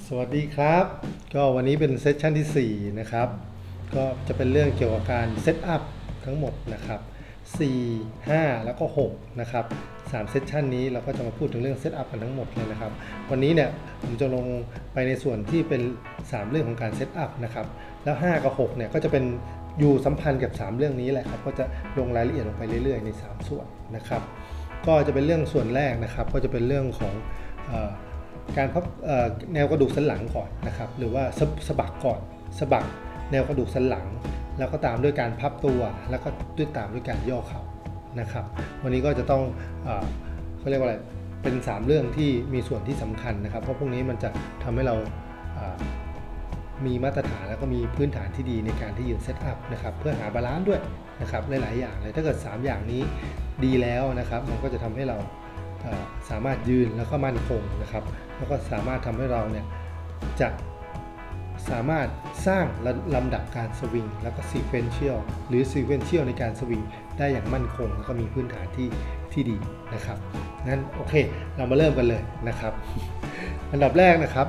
สวัสดีครับก็วันนี้เป็นเซสชันที่4นะครับก็จะเป็นเรื่องเกี่ยวกับการเซตอัพทั้งหมดนะครับ4 5แล้วก็6นะครับ3เซสชันนี้เราก็จะมาพูดถึงเรื่องเซตอัพกันทั้งหมดเลยนะครับวันนี้เนี่ยผมจะลงไปในส่วนที่เป็น3เรื่องของการเซตอัพนะครับแล้ว5กับ6เนี่ยก็จะเป็นอยู่สัมพันธ์กับ3เรื่องนี้แหละครับก็จะลงรายละเอียดลงไปเรื่อยๆใน3ส่วนนะครับก็จะเป็นเรื่องส่วนแรกนะครับก็จะเป็นเรื่องของการพับแนวกระดูกสันหลังก่อนนะครับหรือว่าสะบักก่อนสะบักแนวกระดูกสันหลังแล้วก็ตามด้วยการพับตัวแล้วก็ตามด้วยการย่อเข่านะครับวันนี้ก็จะต้องเขาเรียกว่าอะไรเป็น3เรื่องที่มีส่วนที่สำคัญนะครับเพราะพวกนี้มันจะทำให้เรามีมาตรฐานแล้วก็มีพื้นฐานที่ดีในการที่ยืนเซตอัพนะครับเพื่อหาบาลานซ์ด้วยนะครับหลายๆอย่างเลยถ้าเกิด3อย่างนี้ดีแล้วนะครับมันก็จะทำให้เราสามารถยืนแล้วก็มั่นคงนะครับแล้วก็สามารถทำให้เราเนี่ยจะสามารถสร้างลำดับการสวิงแล้วก็ซีเควนเชียลหรือซีเควนเชียลในการสวิงได้อย่างมั่นคงแล้วก็มีพื้นฐานที่ดีนะครับงั้นโอเคเรามาเริ่มกันเลยนะครับอันดับแรกนะครับ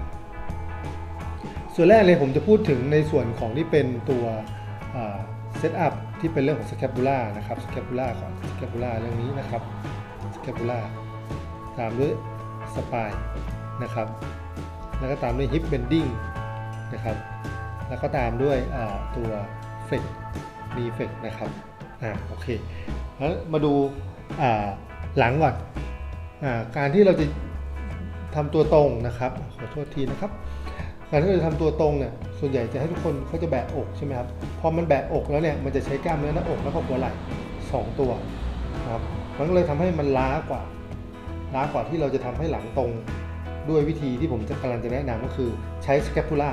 ส่วนแรกเลยผมจะพูดถึงในส่วนของที่เป็นตัวเซตอัพที่เป็นเรื่องของสแคปูล่านะครับสแคปูล่าก่อนสแคปูล่าเรื่องนี้นะครับสแคปูล่าตามด้วยสปายนะครับแล้วก็ตามด้วยฮิปเบนดิ้งนะครับแล้วก็ตามด้วยตัวเฟกมีเฟกนะครับโอเคแล้วมาดูหลังก่อนการที่เราจะทำตัวตรงนะครับขอโทษทีนะครับการที่เราจะทำตัวตรงเนี่ยส่วนใหญ่จะให้ทุกคนเขาจะแบะอกใช่ไหมครับพอมันแบะอกแล้วเนี่ยมันจะใช้กล้ามเนื้อหน้าอกแล้วก็หัวไหล่2ตัวนะครับมันก็เลยทำให้มันล้ากว่าที่เราจะทำให้หลังตรงด้วยวิธีที่ผมกำลังจะแนะนำก็คือใช้สแคปูล่า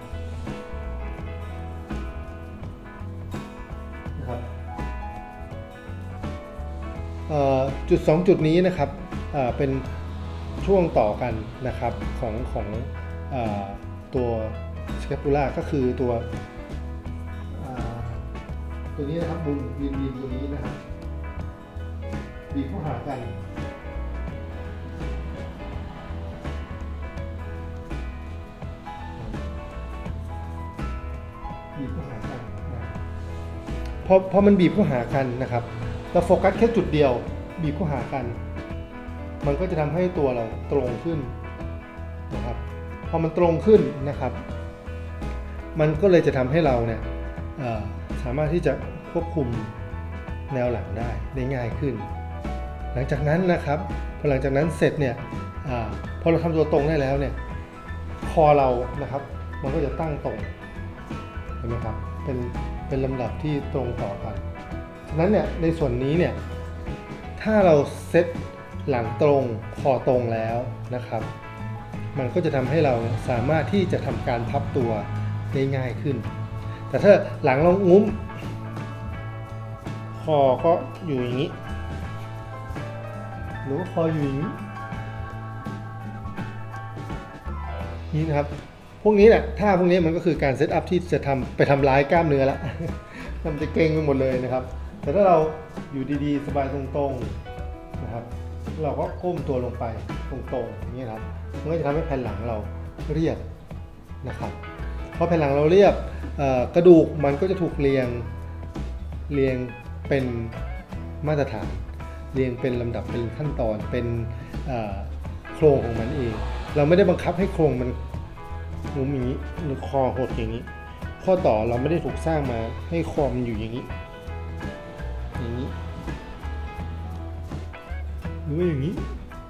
นะครับจุด2จุดนี้นะครับเป็นช่วงต่อกันนะครับของตัวสแคปูล่าก็คือตัวนี้นะครับมุมบีมตัวนี้นะครับบีบเข้าหากันพอมันบีบเข้าหากันนะครับเราโฟกัสแค่จุดเดียวบีบเข้าหากันมันก็จะทำให้ตัวเราตรงขึ้นนะครับพอมันตรงขึ้นนะครับมันก็เลยจะทำให้เราเนี่ยสามารถที่จะควบคุมแนวหลังได้ง่ายขึ้นหลังจากนั้นนะครับพอหลังจากนั้นเสร็จเนี่ยพอเราทำตัวตรงได้แล้วเนี่ยคอเรานะครับมันก็จะตั้งตรงเห็นไหมครับเป็นลำดับที่ตรงต่อกันฉะนั้นเนี่ยในส่วนนี้เนี่ยถ้าเราเซตหลังตรงคอตรงแล้วนะครับมันก็จะทำให้เราสามารถที่จะทำการพับตัวได้ง่ายขึ้นแต่ถ้าหลังเรางุ้มคอก็อยู่อย่างนี้หรือว่าคออยู่อย่างนี้นี่นะครับพวกนี้แหละถ้าพวกนี้มันก็คือการเซตอัพที่จะไปทำร้ายกล้ามเนื้อแล้วมันจะเกร็งไปหมดเลยนะครับแต่ถ้าเราอยู่ดีๆสบายตรงๆนะครับเราก็ก้มตัวลงไปตรงๆอย่างนี้ครับมันก็จะทำให้แผ่นหลังเราเรียบนะครับพอแผ่นหลังเราเรียบกระดูกมันก็จะถูกเรียงเป็นมาตรฐานเรียงเป็นลำดับเป็นขั้นตอนเป็นโครงของมันเองเราไม่ได้บังคับให้โครงมันงุ้มอย่างนี้หรือคอหดอย่างนี้ข้อต่อเราไม่ได้ถูกสร้างมาให้คอมันอยู่อย่างนี้หรือว่าอย่างนี้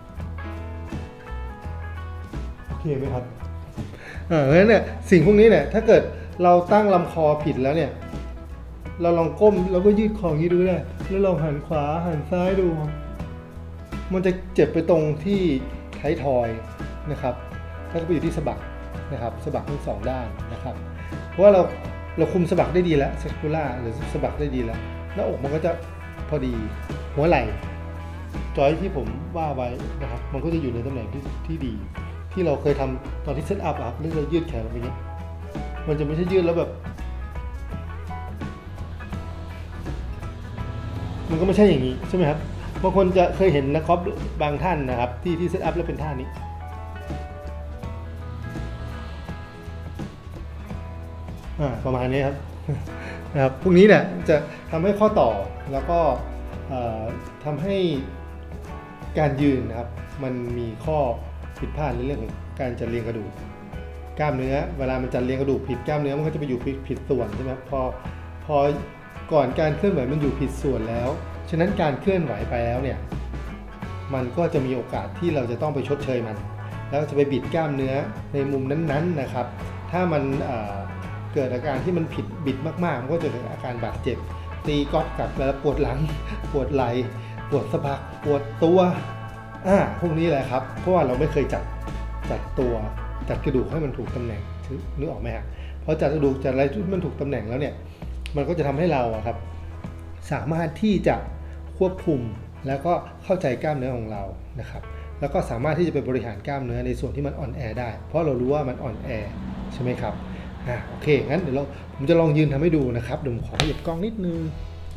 โอเคไหมครับงั้นเนี่ยสิ่งพวกนี้เนี่ยถ้าเกิดเราตั้งลำคอผิดแล้วเนี่ยเราลองก้มแล้วก็ยืดคออย่างนี้ดูได้แล้วลองหันขวาหันซ้ายดูมันจะเจ็บไปตรงที่ท้ายทอยนะครับถ้าไปอยู่ที่สะบักนะครับสะบักทั้ง2ด้านนะครับเพราะว่าเราคุมสะบักได้ดีแล้วสแคปูล่าหรือสะบักได้ดีแล้วหน้าอกมันก็จะพอดีหัวไหล่จอยที่ผมว่าไว้นะครับมันก็จะอยู่ในตำแหน่งที่ดีที่เราเคยทำตอนที่เซตอัพครับเรื่องเรายืดแขนแบบนี้มันจะไม่ใช่ยืดแล้วแบบมันก็ไม่ใช่อย่างนี้ใช่ไหมครับบางคนจะเคยเห็นนักกอล์ฟบางท่านนะครับที่เซตอัพแล้วเป็นท่านี้ นประมาณนี้ครับ นะครับพวกนี้เนี่ยจะทำให้ข้อต่อแล้วก็ทำให้การยืนนะครับมันมีข้อผิดพลาดในเรื่องของการจัดเรียงกระดูกกล้ามเนื้อเวลามันจัดเรียงกระดูกผิดกล้ามเนื้อมันก็จะไปอยู่ผิดส่วนใช่ไหมพอก่อนการเคลื่อนไหวมันอยู่ผิดส่วนแล้วฉะนั้นการเคลื่อนไหวไปแล้วเนี่ยมันก็จะมีโอกาสที่เราจะต้องไปชดเชยมันแล้วจะไปบิดกล้ามเนื้อในมุมนั้นๆนะครับถ้ามันเกิดอาการที่มันผิดบิดมากๆมันก็จะเกิดอาการบาดเจ็บตีก๊อตกลับแล้วปวดหลังปวดไหล่ปวดสะบักปวดตัวพวกนี้แหละครับเพราะว่าเราไม่เคยจัดตัวจัดกระดูกให้มันถูกตำแหน่งนึกออกไหมฮะพอจัดกระดูกจัดอะไรที่มันถูกตำแหน่งแล้วเนี่ยมันก็จะทำให้เราครับสามารถที่จะควบคุมแล้วก็เข้าใจกล้ามเนื้อของเรานะครับแล้วก็สามารถที่จะไปบริหารกล้ามเนื้อในส่วนที่มันอ่อนแอได้เพราะเรารู้ว่ามันอ่อนแอใช่ไหมครับโอเคงั้นเดี๋ยวผมจะลองยืนทำให้ดูนะครับเดี๋ยวผมขอหยิบกล้องนิดนึง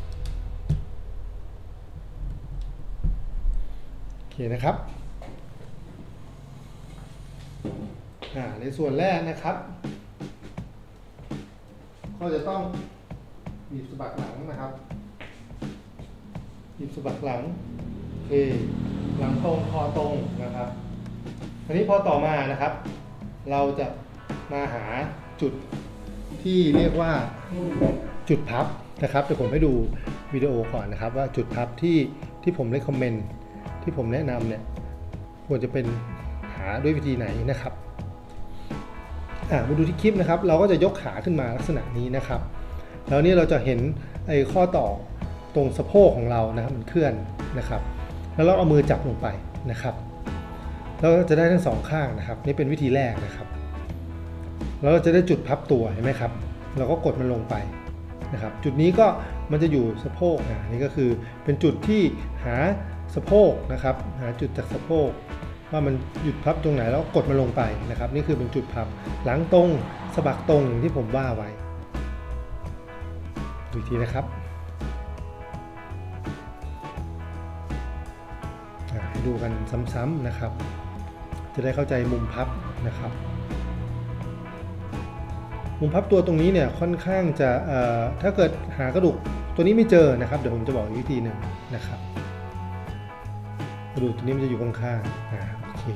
โอเคนะครับในส่วนแรกนะครับก็จะต้องบีบสะบักหลังนะครับบีบสะบักหลังโอเคหลังตรงคอตรงนะครับทีนี้พอต่อมานะครับเราจะมาหาจุดที่เรียกว่าจุดพับนะครับเดี๋ยวผมให้ดูวิดีโอก่อนนะครับว่าจุดพับที่ผมได้คอมเมนต์ที่ผมแนะนำเนี่ยควรจะเป็นหาด้วยวิธีไหนนะครับมาดูที่คลิปนะครับเราก็จะยกขาขึ้นมาลักษณะนี้นะครับแล้วนี่เราจะเห็นไอ้ข้อต่อตรงสะโพกของเรานะครับมันเคลื่อนนะครับแล้วเราเอามือจับลงไปนะครับแล้วจะได้ทั้งสองข้างนะครับนี่เป็นวิธีแรกนะครับแล้วเราจะได้จุดพับตัวเห็นไหมครับเราก็กดมันลงไปนะครับจุดนี้ก็มันจะอยู่สะโพกนี่ก็คือเป็นจุดที่หาสะโพกนะครับหาจุดจากสะโพกว่ามันหยุดพับตรงไหนแล้วกดมันลงไปนะครับนี่คือเป็นจุดพับหลังตรงสะบักตรงอย่างที่ผมว่าไว้ดูอีกทีนะครับให้ดูกันซ้ำๆนะครับจะได้เข้าใจมุมพับนะครับมุมพับตัวตรงนี้เนี่ยค่อนข้างจะถ้าเกิดหากระดูกตัวนี้ไม่เจอนะครับเดี๋ยวผมจะบอกอีกวิธีหนึ่งนะครับกระดูกตัวนี้มันจะอยู่ข้างๆโอเค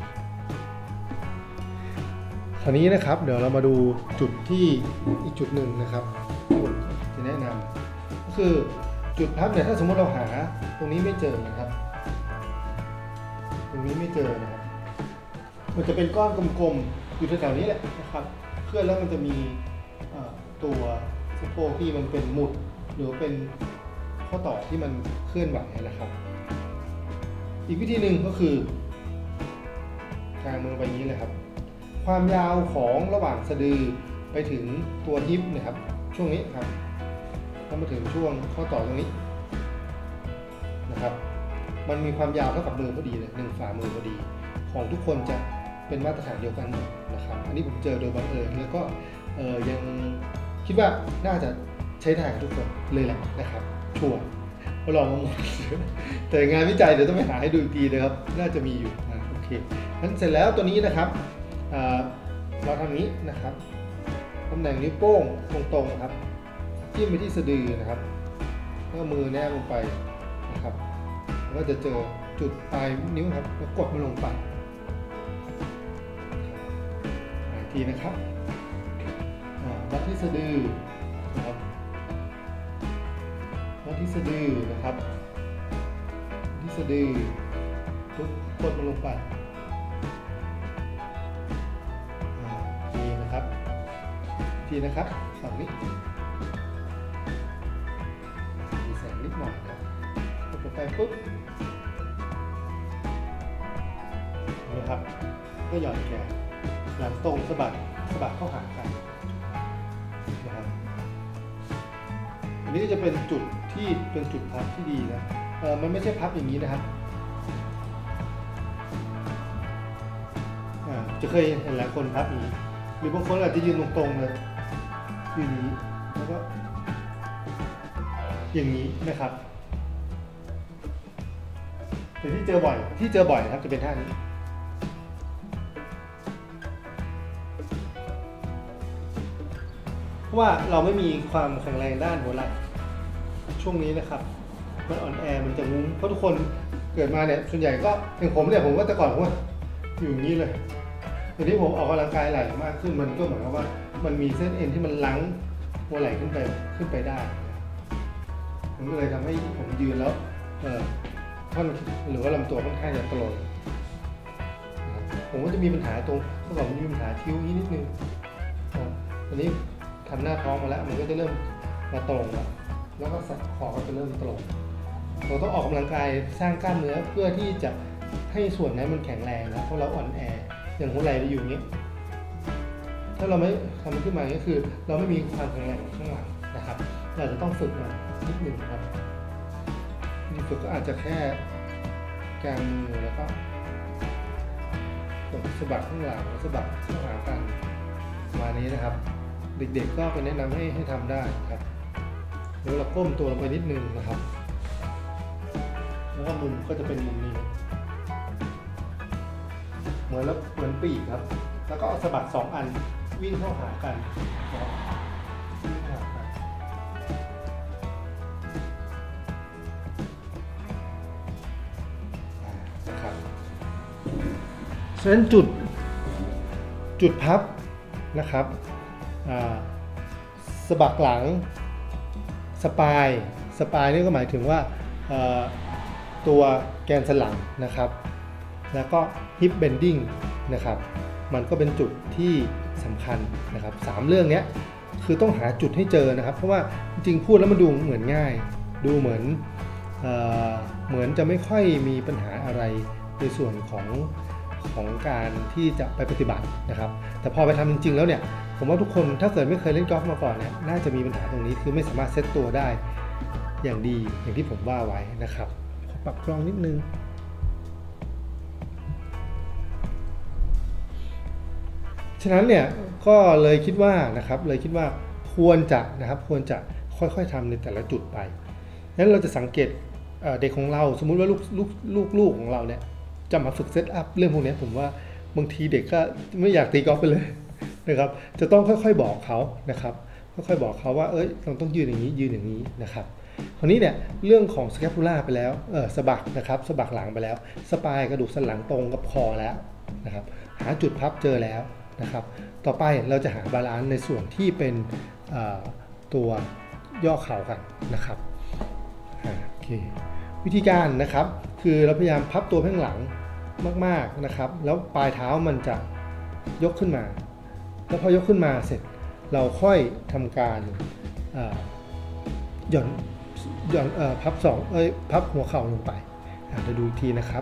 คราวนี้นะครับเดี๋ยวเรามาดูจุดที่อีกจุดหนึ่งนะครับที่ผมจะแนะนำก็คือจุดพับเนี่ยถ้าสมมติเราหาตรงนี้ไม่เจอนะครับตรงนี้ไม่เจอนะครับมันจะเป็นก้อนกลมๆอยู่แถวๆนี้แหละนะครับเคลื่อนแล้วมันจะมีตัวสะโพกที่มันเป็นหมุดหรือเป็นข้อต่อที่มันเคลื่อนไหวนะครับอีกวิธีหนึ่งก็คือกางมือไปอย่างนี้เลยครับความยาวของระหว่างสะดือไปถึงตัวฮิปนะครับช่วงนี้ครับแล้วมาถึงช่วงข้อต่อตรงนี้นะครับมันมีความยาวเท่ากับมือพอดีเลย1 ฝ่ามือพอดีของทุกคนจะเป็นมาตรฐานเดียวกันหมดนะครับอันนี้ผมเจอโดยบังเอิญแล้วก็ยังคิดว่าน่าจะใช้ได้กับทุกคนเลยแหละนะครับชัวร์เพราะลองมาหมดแต่งานวิจัยเดี๋ยวต้องไปหาให้ดูอีกทีนะครับน่าจะมีอยู่โอเคงั้นเสร็จแล้วตัวนี้นะครับเราทำนี้นะครับตำแหน่งนิ้วโป้งตรงๆครับจิ้มไปที่สะดือนะครับแล้วมือแนบลงไปนะครับก็จะเจอจุดปลายนิ้วครับแล้วกดมันลงไปอีกทีนะครับวัดที่สะดือนะครับวัดที่สะดือนะครับที่สะดือปุ๊บกดมันลงไปทีนะครับทีนะครับฝั่งนี้มีแสงนิดหน่อยครับกดลงไปปุ๊บนะครับก็หย่อนแขนหลังตรงสะบัดเข้าหากันนะครับอันนี้ก็จะเป็นจุดที่เป็นจุดพับที่ดีนะมันไม่ใช่พับอย่างนี้นะครับจะเคยเห็นหลายคนพับอย่างนี้หรือบางคนอาจจะยืนตรงๆเลยยืนนี้แล้วก็อย่างนี้นะครับแต่ที่เจอบ่อยนะครับจะเป็นท่านี้เพราราะว่าเราไม่มีความแข็งแรงด้านหัวไหล่ช่วงนี้นะครับมันอ่อนแอมันจะงุ้มเพราะทุกคนเกิดมาเนี่ยส่วนใหญ่ก็อย่างผมเนี่ยผมก็แต่ก่อนผมว่าอยู่อย่างนี้เลยทีนี้ผมออกกำลังกายไหล่มากขึ้นมันก็เหมือนกับว่ามันมีเส้นเอ็นที่มันลังหัวไหล่ขึ้นไปได้มันก็เลยทำให้ผมยืนแล้วท่อนหรือว่าลำตัวค่อนข้างจะตรงผมก็จะมีปัญหาตรงเมื่อก่อนมีปัญหาคิ้วนิดนึงตอนนี้ทำหน้าท้องมาแล้วมันก็จะเริ่มมาตรงแล้วก็คอก็จะเริ่มตรงเราต้องออกกำลังกายสร้างกล้ามเนื้อเพื่อที่จะให้ส่วนนั้นมันแข็งแรงนะเพราะเราอ่อนแออย่างหัวไหล่เราอยู่อย่างนี้ถ้าเราไม่ทำมันขึ้นมาก็คือเราไม่มีความแข็งแรงข้างหลังนะครับเราจะต้องฝึกมานิดนึงครับนี่ฝึกก็อาจจะแค่กางมือแล้วก็สะบัดข้างหลังสะบัดเข้าหากันมานี้นะครับเด็กๆก็ไปแนะนำให้ทำได้ครับแล้วเราก้มตัวลงไปนิดนึงนะครับแล้วก็มุมก็จะเป็นมุมนี้เหมือนปีกครับแล้วก็สะบัด2 อันวิ่งเข้าหากันวิ่งเข้าหากันนะครับฉะนั้นจุดพับนะครับสะบักหลังสปายนี่ก็หมายถึงว่าตัวแกนสันหลังนะครับแล้วก็ฮิปเบนดิ้งนะครับมันก็เป็นจุดที่สำคัญนะครับ3 เรื่องนี้คือต้องหาจุดให้เจอนะครับเพราะว่าจริงๆพูดแล้วมันดูเหมือนง่ายดูเหมือนจะไม่ค่อยมีปัญหาอะไรในส่วนของการที่จะไปปฏิบัตินะครับแต่พอไปทำจริงๆแล้วเนี่ยผมว่าทุกคนถ้าเกิดไม่เคยเล่นกอล์ฟมาก่อนเนี่ยน่าจะมีปัญหาตรงนี้คือไม่สามารถเซตตัวได้อย่างดีอย่างที่ผมว่าไว้นะครับขอปรับกล้องนิดนึงฉะนั้นเนี่ยก็เลยคิดว่าควรจะค่อยๆทำในแต่ละจุดไปงั้นเราจะสังเกตเด็กของเราสมมุติว่าลูกของเราเนี่ยจะมาฝึกเซตอัพเรื่องพวกนี้ผมว่าบางทีเด็กก็ไม่อยากตีกอล์ฟไปเลยนะครับจะต้องค่อยๆบอกเขานะครับค่อยๆบอกเขาว่าเราต้องยืนอย่างนี้นะครับคราวนี้เนี่ยเรื่องของสแคปูล่าไปแล้วสะบักนะครับสะบักหลังไปแล้วสปายกระดูกสันหลังตรงกับคอแล้วนะครับหาจุดพับเจอแล้วนะครับต่อไปเราจะหาบาลานซ์ในส่วนที่เป็นตัวย่อเข่ากันนะครับโอเควิธีการนะครับคือเราพยายามพับตัวข้างหลังมากๆนะครับแล้วปลายเท้ามันจะยกขึ้นมาแล้วพอยกขึ้นมาเสร็จเราค่อยทำการหย่อนพับพับหัวเข่าลงไปเดี๋ยวดูอีกทีนะครับ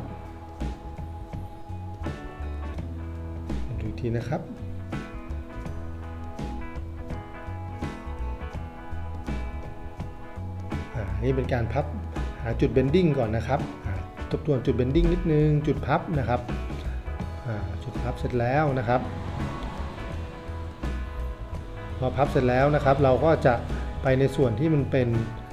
นี่เป็นการพับหาจุดเบนดิ้งก่อนนะครับทบทวนจุดเบนดิ้งนิดนึงจุดพับนะครับจุดพับเสร็จแล้วนะครับพอพับเสร็จแล้วนะครับเราก็จะไปในส่วนที่มันเป็น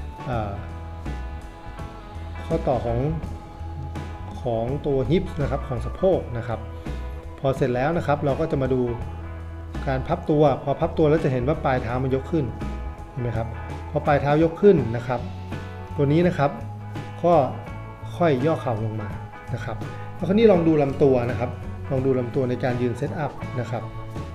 ข้อต่อของตัวฮิปนะครับของสะโพกนะครับพอเสร็จแล้วนะครับเราก็จะมาดูการพับตัวพอพับตัวแล้วจะเห็นว่าปลายเท้ามันยกขึ้นเห็นไหมครับพอปลายเท้ายกขึ้นนะครับตัวนี้นะครับก็ค่อยย่อเข่าลงมานะครับแล้วคราวนี้ลองดูลำตัวนะครับลองดูลำตัวในการยืนเซตอัพนะครับ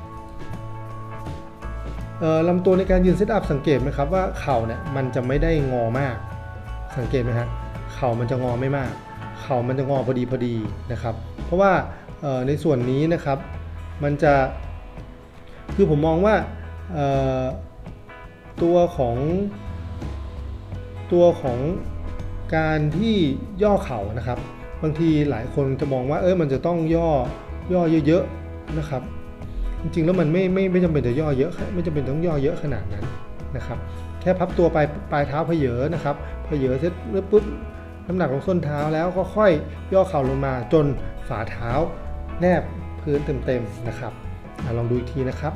ลำตัวในการยืนเซตอัพสังเกตไหมครับว่าเข่าเนี่ยมันจะไม่ได้งอมากสังเกตไหมฮะเข่ามันจะงอไม่มากเข่ามันจะงอพอดีนะครับเพราะว่าในส่วนนี้นะครับมันจะคือผมมองว่าตัวของการที่ย่อเข่านะครับบางทีหลายคนจะมองว่ามันจะต้องย่อเยอะๆนะครับจริงๆแล้วมันไม่จำเป็นจะย่อเยอะไม่จำเป็นต้องย่อเยอะขนาดนั้นนะครับแค่พับตัวปลายเท้าเพเยอนะครับเพเยอเสร็จปุ๊บน้ำหนักของส้นเท้าแล้วก็ค่อยย่อเข่าลงมาจนฝ่าเท้าแนบพื้นเต็มๆนะครับลองดูอีกทีนะครับ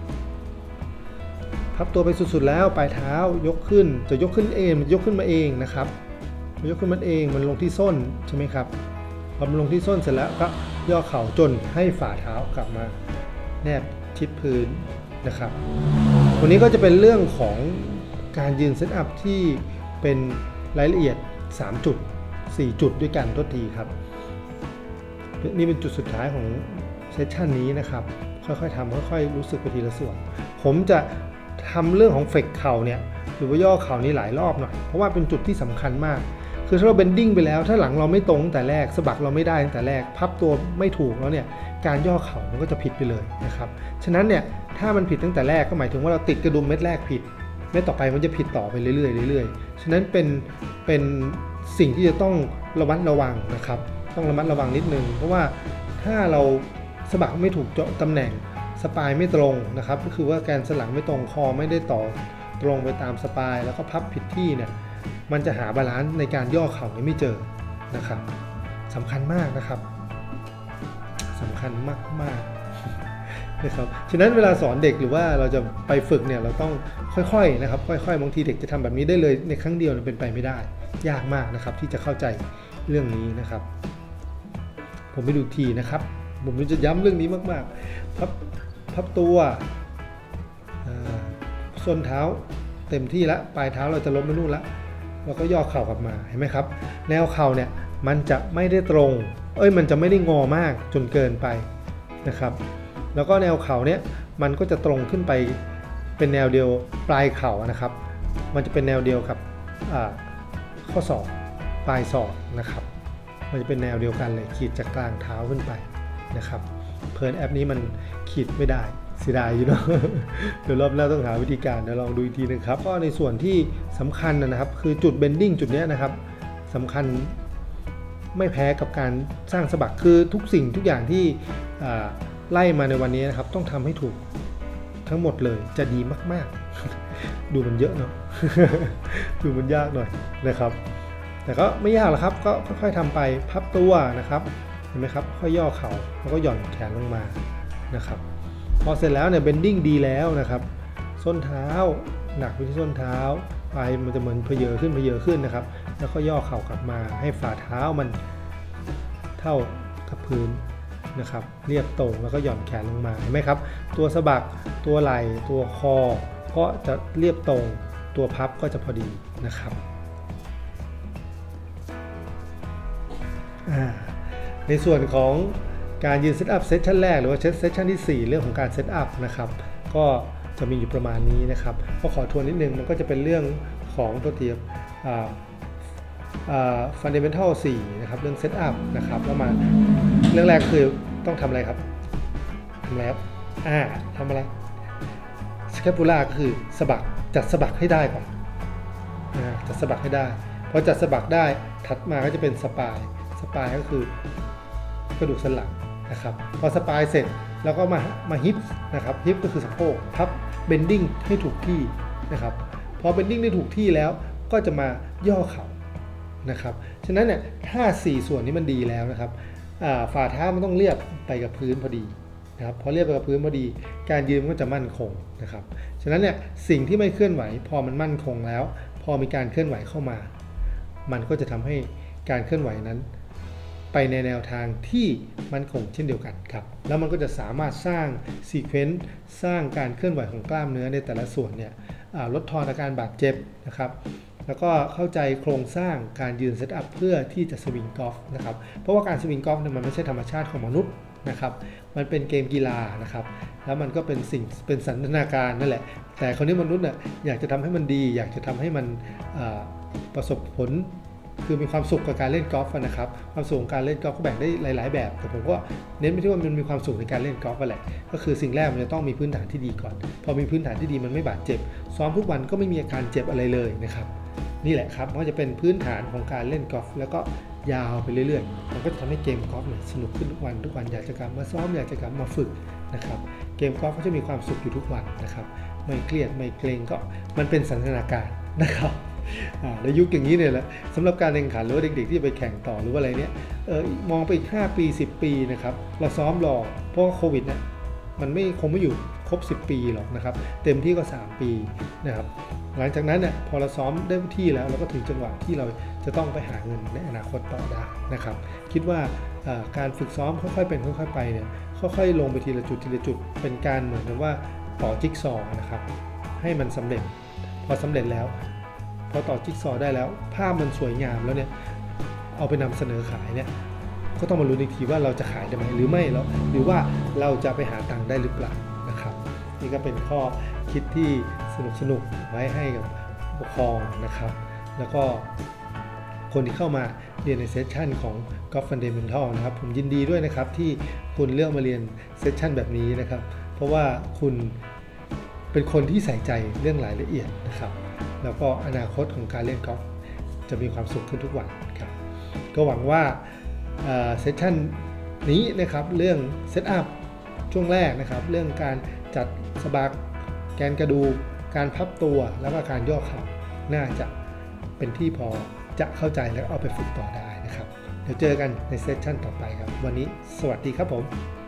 พับตัวไปสุดๆแล้วปลายเท้ายกขึ้นจะยกขึ้นเองมันยกขึ้นมาเองนะครับยกขึ้นมาเองมันลงที่ส้นใช่ไหมครับพอมันลงที่ส้นเสร็จแล้วก็ย่อเข่าจนให้ฝ่าเท้ากลับมาแนบชิดพื้นนะครับวันนี้ก็จะเป็นเรื่องของการยืนเซตอัพที่เป็นรายละเอียด3จุด4จุดด้วยกันทุกทีครับนี่เป็นจุดสุดท้ายของเซสชันนี้นะครับค่อยๆทำค่อยๆรู้สึกไปทีละส่วนผมจะทำเรื่องของเฟกเข่าเนี่ยหรือว่าย่อเข่านี้หลายรอบหน่อยเพราะว่าเป็นจุดที่สำคัญมากคือถ้าเราเบนดิ้งไปแล้วถ้าหลังเราไม่ตรงตั้งแต่แรกสะบักเราไม่ได้ตั้งแต่แรกพับตัวไม่ถูกแล้วเนี่ยการย่อเข่ามันก็จะผิดไปเลยนะครับฉะนั้นเนี่ยถ้ามันผิดตั้งแต่แรกก็หมายถึงว่าเราติดกระดุมเม็ดแรกผิดเม็ดต่อไปมันจะผิดต่อไปเรื่อยๆเรื่อยๆฉะนั้นเป็นสิ่งที่จะต้องระมัดระวังนะครับต้องระมัดระวังนิดนึงเพราะว่าถ้าเราสะบักไม่ถูกตำแหน่งสปายไม่ตรงนะครับก็คือว่าแกนสันหลังไม่ตรงคอไม่ได้ต่อตรงไปตามสปายแล้วก็พับผิดที่เนี่ยมันจะหาบาลานซ์ในการย่อเข่าไม่เจอนะครับสำคัญมากนะครับสำคัญมากนะครับฉะนั้นเวลาสอนเด็กหรือว่าเราจะไปฝึกเนี่ยเราต้องค่อยๆนะครับค่อยๆบางทีเด็กจะทำแบบนี้ได้เลยในครั้งเดียวเป็นไปไม่ได้ยากมากนะครับที่จะเข้าใจเรื่องนี้นะครับผมไปดูทีนะครับผมจะย้ำเรื่องนี้มากๆพับตัวส้นเท้าเต็มที่แล้วปลายเท้าเราจะล้มไปนู่นแล้วเราก็ย่อเข่ากลับมาเห็นไหมครับแนวเข่าเนี่ยมันจะไม่ได้ตรงมันจะไม่ได้งอมากจนเกินไปนะครับแล้วก็แนวเข่าเนี่ยมันก็จะตรงขึ้นไปเป็นแนวเดียวปลายเข่านะครับมันจะเป็นแนวเดียวกับข้อศอกปลายศอกนะครับมันจะเป็นแนวเดียวกันเลยขีดจากกลางเท้าขึ้นไปนะครับเพลินแอปนี้มันขีดไม่ได้เสียดายอยู่เนาะ เดี๋ยวรอบหน้าต้องหาวิธีการเดี๋ยวลองดูอีกทีนึงครับก็ในส่วนที่สำคัญนะครับคือจุดเบนดิ้งจุดนี้นะครับสำคัญไม่แพ้กับการสร้างสะบักคือทุกสิ่งทุกอย่างที่ไล่มาในวันนี้นะครับต้องทำให้ถูกทั้งหมดเลยจะดีมากๆ ดูมันเยอะเนาะ ดูมันยากหน่อยนะครับแต่ก็ไม่ยากหรอกครับก็ค่อยๆทำไปพับตัวนะครับเห็นไหมครับค่อยย่อเข่าแล้วก็หย่อนแขนลงมานะครับพอเสร็จแล้วเนี่ยเบนดิ้งดีแล้วนะครับส้นเท้าหนักไปที่ส้นเท้าไปมันจะเหมือนเพเยอขึ้นนะครับแล้วก็ย่อเข่ากลับมาให้ฝ่าเท้ามันเท่ากับพื้นนะครับเรียบตรงแล้วก็หย่อนแขนลงมาเห็นไหมครับตัวสะบักตัวไหล่ตัวคอก็จะเรียบตรงตัวพับก็จะพอดีนะครับในส่วนของการยืนเซตอัพเซสชั่นแรกหรือว่าเซสชั่นที่4เรื่องของการเซตอัพนะครับก็จะมีอยู่ประมาณนี้นะครับก็ขอทวนนิดนึงมันก็จะเป็นเรื่องของตัวเทียบfundamental 4นะครับเรื่องเซตอัพนะครับแล้วมาเรื่องแรกคือต้องทำอะไรครับทำอะไรครับทำอะไรสแคปูล่าก็คือสะบักจัดสะบักให้ได้ก่อนจัดสะบักให้ได้พอจัดสะบักได้ถัดมาก็จะเป็นสปายก็คือกระดูกสันหลังนะครับพอสปายเสร็จแล้วก็มาฮิปนะครับฮิปก็คือสะโพกพับเบนดิ้งให้ถูกที่นะครับพอเบนดิ้งได้ถูกที่แล้วก็จะมาย่อเข่านะครับฉะนั้นเนี่ยถ้า4ส่วนนี้มันดีแล้วนะครับฝ่าเท้ามันต้องเรียบไปกับพื้นพอดีนะครับพอเรียบไปกับพื้นพอดีการยืนก็จะมั่นคงนะครับฉะนั้นเนี่ยสิ่งที่ไม่เคลื่อนไหวพอมันมั่นคงแล้วพอมีการเคลื่อนไหวเข้ามามันก็จะทำให้การเคลื่อนไหวนั้นไปในแนวทางที่มั่นคงเช่นเดียวกันครับแล้วมันก็จะสามารถสร้างซีเควนซ์สร้างการเคลื่อนไหวของกล้ามเนื้อในแต่ละส่วนเนี่ยลดทอนอาการบาดเจ็บนะครับแล้วก็เข้าใจโครงสร้างการยืนเซตอัพเพื่อที่จะสวิงกอล์ฟนะครับเพราะว่าการสวิงกอล์ฟเนี่ยมันไม่ใช่ธรรมชาติของมนุษย์นะครับมันเป็นเกมกีฬานะครับแล้วมันก็เป็นสันทนาการนั่นแหละแต่คนนี้มนุษย์เนี่ยอยากจะทำให้มันดีอยากจะทำให้มันประสบผลคือมีความสุขกับการเล่นกอล์ฟนะครับความสุขของการเล่นกอล์ฟก็แบ่งได้หลายๆแบบแต่ผมก็เน้นไปที่ว่ามันมีความสุขในการเล่นกอล์ฟแหละก็คือสิ่งแรกมันจะต้องมีพื้นฐานที่ดีก่อนพอมีพื้นฐานที่ดีมันไม่บาดเจ็บซ้อมทุกวันก็ไม่มีอาการเจ็บอะไรเลยนะครับนี่แหละครับก็จะเป็นพื้นฐานของการเล่นกอล์ฟแล้วก็ยาวไปเรื่อยๆมันก็จะทำให้เกมกอล์ฟสนุกขึ้นทุกวันอยากจะกลับมาซ้อมอยากจะกลับมาฝึกนะครับเกมกอล์ฟก็จะมีความสุขอยู่ทุกวันนะครับไม่เครียดไม่เกรงก็มันเป็นสันทนาการนะครับในยุคอย่างนี้เนี่ยแหละสำหรับการแข่งขันหรือว่าเด็กๆที่จะไปแข่งต่อหรือว่าอะไรเนี่ยมองไปอีก5 ปี10 ปีนะครับเราซ้อมรอเพราะว่าโควิดเนี่ยมันคงไม่อยู่ครบ10 ปีหรอกนะครับเต็มที่ก็3 ปีนะครับหลังจากนั้นเนี่ยพอเราซ้อมได้ที่แล้วเราก็ถึงจังหวะที่เราจะต้องไปหาเงินในอนาคตต่อได้นะครับคิดว่าการฝึกซ้อมค่อยๆเป็นค่อยๆไปเนี่ยค่อยๆลงไปทีละจุดเป็นการเหมือนกับว่าต่อจิ๊กซอว์นะครับให้มันสำเร็จพอสำเร็จแล้วพอต่อจิ๊กซอว์ได้แล้วภาพมันสวยงามแล้วเนี่ยเอาไปนำเสนอขายเนี่ยก็ต้องมาลุ้นอีกทีว่าเราจะขายได้ไหมหรือไม่หรือว่าเราจะไปหาตังค์ได้หรือเปล่านะครับนี่ก็เป็นข้อคิดที่สนุกไว้ให้กับผู้ปกครองนะครับแล้วก็คนที่เข้ามาเรียนในเซสชันของ Golf Fundamental นะครับผมยินดีด้วยนะครับที่คุณเลือกมาเรียนเซสชันแบบนี้นะครับเพราะว่าคุณเป็นคนที่ใส่ใจเรื่องรายละเอียดนะครับแล้วก็อนาคตของการเล่นกอล์ฟจะมีความสุขขึ้นทุกวันครับก็หวังว่าเซสชันนี้นะครับเรื่องเซตอัพช่วงแรกนะครับเรื่องการจัดสบักแกนกระดูกการพับตัวแล้วก็การย่อเข่าน่าจะเป็นที่พอจะเข้าใจแล้วเอาไปฝึกต่อได้นะครับเดี๋ยวเจอกันในเซสชันต่อไปครับวันนี้สวัสดีครับผม